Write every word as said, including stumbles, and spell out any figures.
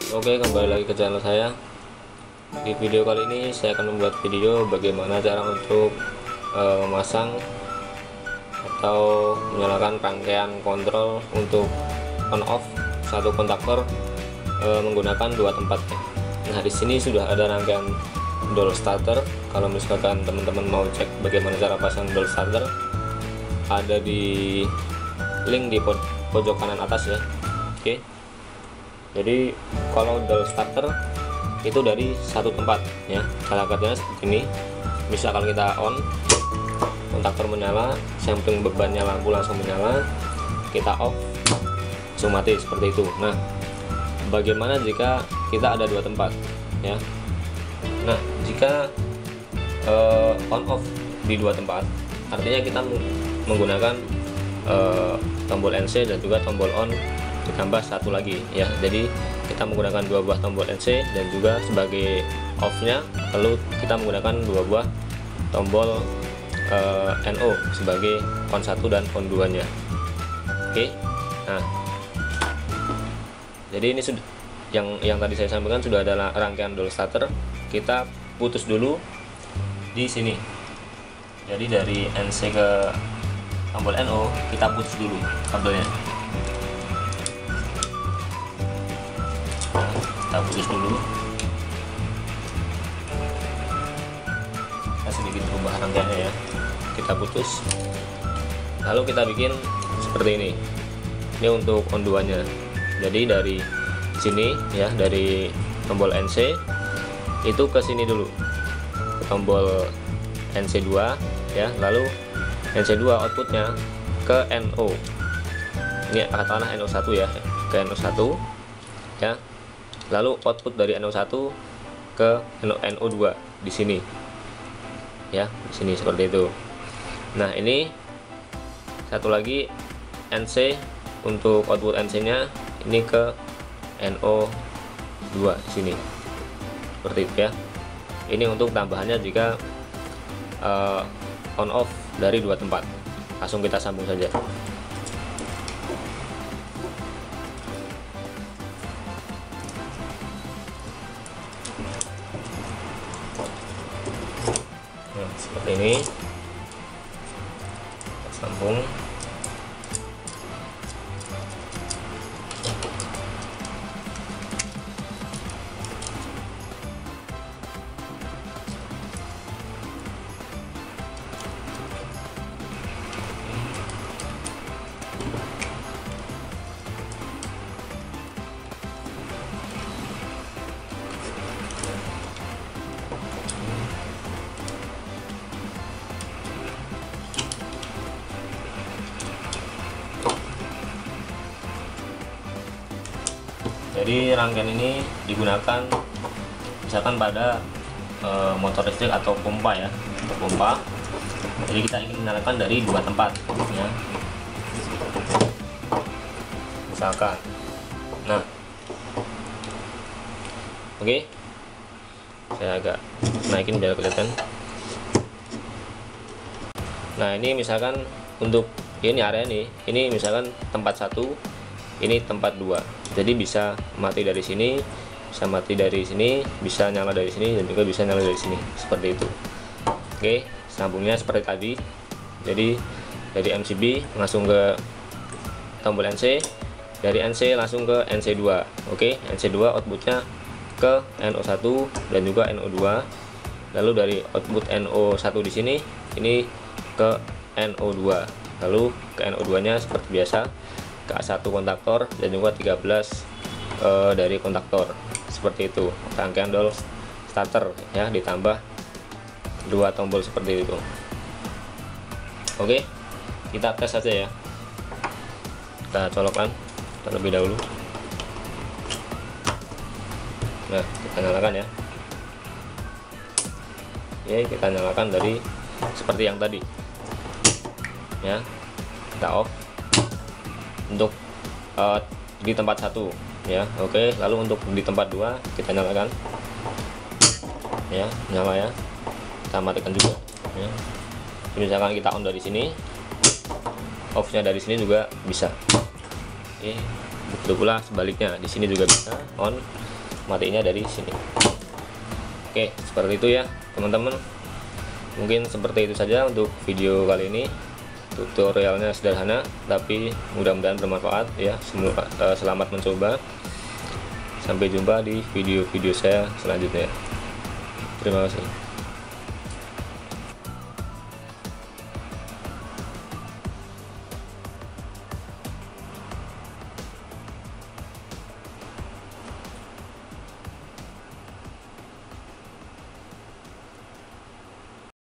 Oke, kembali lagi ke channel saya. Di video kali ini saya akan membuat video bagaimana cara untuk e, memasang atau menyalakan rangkaian kontrol untuk on off satu kontaktor e, menggunakan dua tempatnya. Nah, di sini sudah ada rangkaian door starter. Kalau misalkan teman-teman mau cek bagaimana cara pasang door starter, ada di link di pojok kanan atas ya. Oke. Jadi kalau door starter itu dari satu tempat ya, cara kerjanya seperti ini. Misalkan kita on, kontaktor menyala, sampling bebannya lampu langsung menyala, kita off langsung mati seperti itu. Nah, bagaimana jika kita ada dua tempat ya? Nah, jika uh, on off di dua tempat, artinya kita menggunakan uh, tombol N C dan juga tombol on ditambah satu lagi ya. Jadi kita menggunakan dua buah tombol N C dan juga sebagai off nya, lalu kita menggunakan dua buah tombol uh, N O sebagai on satu dan on dua nya. Oke. Nah, jadi ini sudah yang yang tadi saya sampaikan, sudah ada rangkaian door starter. Kita putus dulu di sini. Jadi dari N C ke tombol N O kita putus dulu kabelnya. Kita putus dulu, kita sedikit berubah rangkaiannya ya, kita putus, lalu kita bikin seperti ini. Ini untuk on dua nya. Jadi dari sini ya, dari tombol N C itu ke sini dulu, ke tombol N C dua ya, lalu N C dua outputnya ke N O, ini katakanlah N O satu ya, ke N O satu ya. Lalu output dari N O satu ke N O dua di sini ya, di sini seperti itu. Nah, ini satu lagi N C untuk output N C nya ini ke N O dua di sini seperti itu ya. Ini untuk tambahannya jika uh, on off dari dua tempat. Langsung kita sambung saja. Nah, seperti ini, kita sambung. Jadi rangkaian ini digunakan misalkan pada e, motor listrik atau pompa ya, atau pompa. Jadi kita ingin menyalakan dari dua tempat ya. Misalkan, nah, oke, okay. Saya agak naikin biar kelihatan. Nah, ini misalkan untuk ini area nih, ini misalkan tempat satu, ini tempat dua. Jadi bisa mati dari sini, bisa mati dari sini, bisa nyala dari sini, dan juga bisa nyala dari sini, seperti itu. Oke, sambungnya seperti tadi. Jadi dari M C B langsung ke tombol N C, dari N C langsung ke N C dua. Oke, N C dua outputnya ke N O satu dan juga N O dua. Lalu dari output N O satu di sini, ini ke N O dua. Lalu ke N O dua nya seperti biasa, ke satu kontaktor dan juga tiga belas e, dari kontaktor, seperti itu. Rangkaian door starter ya, ditambah dua tombol seperti itu. Oke, kita tes saja ya. Kita colokkan terlebih dahulu. Nah, kita nyalakan ya. Oke, kita nyalakan dari seperti yang tadi ya. Kita off untuk uh, di tempat satu ya. Oke, lalu untuk di tempat dua kita nyalakan ya, nyala ya, kita matikan juga ya. Misalkan kita on dari sini, off nya dari sini juga bisa. Oke, begitu pula sebaliknya, di sini juga bisa on, matinya dari sini. Oke, seperti itu ya teman-teman. Mungkin seperti itu saja untuk video kali ini. Tutorialnya sederhana tapi mudah-mudahan bermanfaat ya. Semua uh, selamat mencoba. Sampai jumpa di video-video saya selanjutnya. Terima kasih.